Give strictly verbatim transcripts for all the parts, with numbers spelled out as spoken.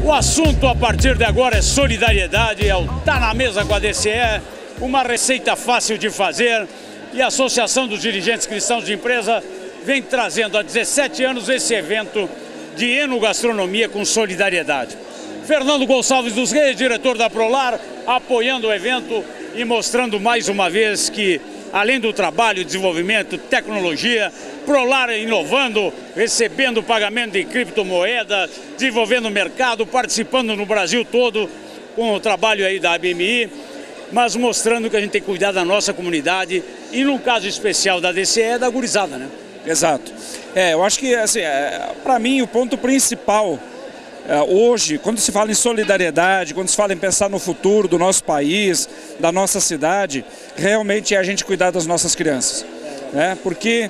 O assunto a partir de agora é solidariedade, é o Tá na Mesa com a D C E, uma receita fácil de fazer, e a Associação dos Dirigentes Cristãos de Empresa vem trazendo há dezessete anos esse evento de enogastronomia com solidariedade. Fernando Gonçalves dos Reis, diretor da Prolar, apoiando o evento e mostrando mais uma vez que, além do trabalho, desenvolvimento, tecnologia, Prolar inovando, recebendo pagamento em criptomoeda, desenvolvendo o mercado, participando no Brasil todo com o trabalho aí da A B M I, mas mostrando que a gente tem que cuidar da nossa comunidade e, no caso especial da D C E, da gurizada, né? Exato. É, eu acho que, assim, é, para mim, o ponto principal é, hoje, quando se fala em solidariedade, quando se fala em pensar no futuro do nosso país, da nossa cidade, realmente é a gente cuidar das nossas crianças. Né? Porque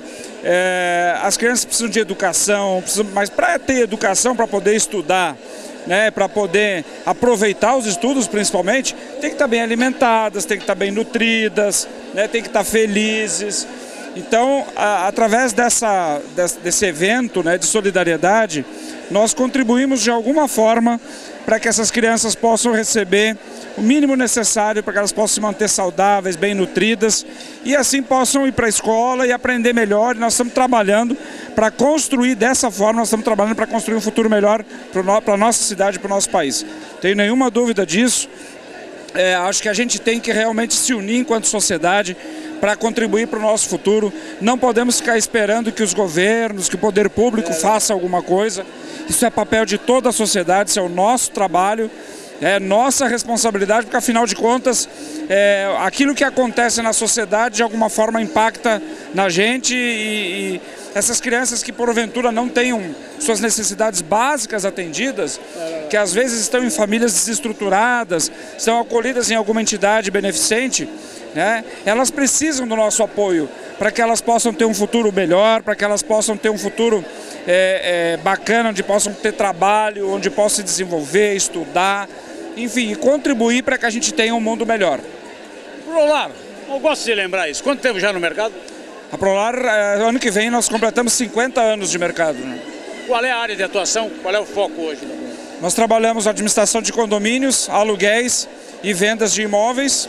é, as crianças precisam de educação, precisam, mas para ter educação, para poder estudar, né, para poder aproveitar os estudos principalmente, tem que estar bem alimentadas, tem que estar bem nutridas, né, tem que estar felizes. Então, a, através dessa, desse, desse evento, né, de solidariedade, nós contribuímos de alguma forma para que essas crianças possam receber o mínimo necessário para que elas possam se manter saudáveis, bem nutridas e assim possam ir para a escola e aprender melhor. E nós estamos trabalhando para construir dessa forma, nós estamos trabalhando para construir um futuro melhor para a nossa cidade e para o nosso país. Não tenho nenhuma dúvida disso. É, acho que a gente tem que realmente se unir enquanto sociedade para contribuir para o nosso futuro. Não podemos ficar esperando que os governos, que o poder público faça alguma coisa. Isso é papel de toda a sociedade, isso é o nosso trabalho, é nossa responsabilidade, porque afinal de contas, é, aquilo que acontece na sociedade de alguma forma impacta na gente e, e essas crianças que porventura não tenham suas necessidades básicas atendidas, que às vezes estão em famílias desestruturadas, são acolhidas em alguma entidade beneficente, né? Elas precisam do nosso apoio para que elas possam ter um futuro melhor, para que elas possam ter um futuro é, é, bacana, onde possam ter trabalho, onde possam se desenvolver, estudar, enfim, contribuir para que a gente tenha um mundo melhor. Prolar, eu gosto de lembrar isso. Quanto tempo já no mercado? A Prolar, ano que vem, nós completamos cinquenta anos de mercado. Né? Qual é a área de atuação? Qual é o foco hoje? Nós trabalhamos administração de condomínios, aluguéis e vendas de imóveis.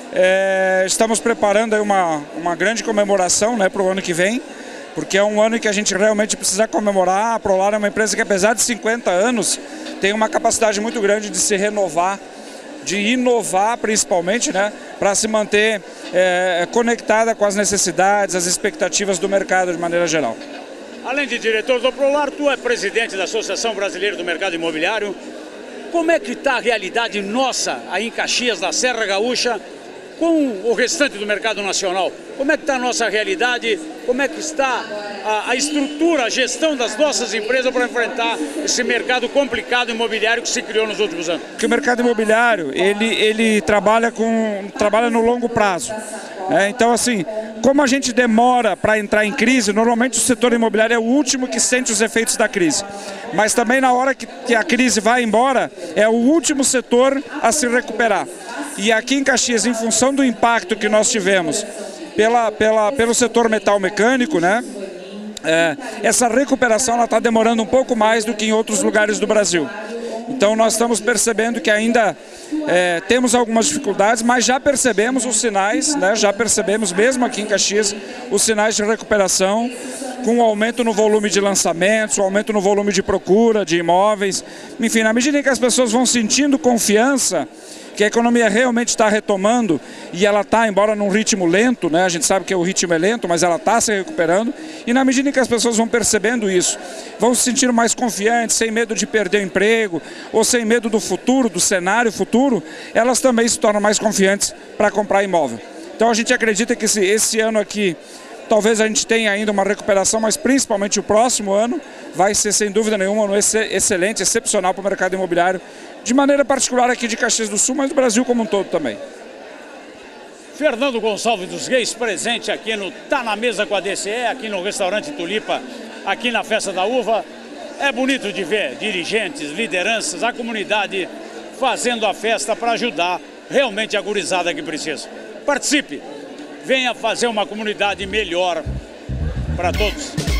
É, estamos preparando aí uma, uma grande comemoração, né, para o ano que vem, porque é um ano em que a gente realmente precisa comemorar. A Prolar é uma empresa que, apesar de cinquenta anos, tem uma capacidade muito grande de se renovar, de inovar principalmente, né, para se manter é, conectada com as necessidades, as expectativas do mercado de maneira geral. Além de diretor do Prolar, tu é presidente da Associação Brasileira do Mercado Imobiliário. Como é que está a realidade nossa aí em Caxias, da Serra Gaúcha, com o restante do mercado nacional? Como é que está a nossa realidade? Como é que está a, a estrutura, a gestão das nossas empresas para enfrentar esse mercado complicado imobiliário que se criou nos últimos anos? Porque o mercado imobiliário, ele, ele trabalha, com, trabalha no longo prazo. Né? Então, assim, como a gente demora para entrar em crise, normalmente o setor imobiliário é o último que sente os efeitos da crise. Mas também na hora que, que a crise vai embora, é o último setor a se recuperar. E aqui em Caxias, em função do impacto que nós tivemos pela, pela, pelo setor metal mecânico, né, é, essa recuperação está demorando um pouco mais do que em outros lugares do Brasil. Então nós estamos percebendo que ainda é, temos algumas dificuldades, mas já percebemos os sinais, né, já percebemos mesmo aqui em Caxias os sinais de recuperação, com um aumento no volume de lançamentos, um aumento no volume de procura de imóveis. Enfim, na medida em que as pessoas vão sentindo confiança que a economia realmente está retomando, e ela está, embora num ritmo lento, né? A gente sabe que o ritmo é lento, mas ela está se recuperando, e na medida em que as pessoas vão percebendo isso, vão se sentindo mais confiantes, sem medo de perder o emprego, ou sem medo do futuro, do cenário futuro, elas também se tornam mais confiantes para comprar imóvel. Então a gente acredita que esse, esse ano aqui, talvez a gente tenha ainda uma recuperação, mas principalmente o próximo ano vai ser, sem dúvida nenhuma, um ano excelente, excepcional para o mercado imobiliário, de maneira particular aqui de Caxias do Sul, mas do Brasil como um todo também. Fernando Gonçalves dos Reis, presente aqui no Tá na Mesa com a D C E, aqui no restaurante Tulipa, aqui na Festa da Uva. É bonito de ver dirigentes, lideranças, a comunidade fazendo a festa para ajudar realmente a gurizada que precisa. Participe! Venha fazer uma comunidade melhor para todos.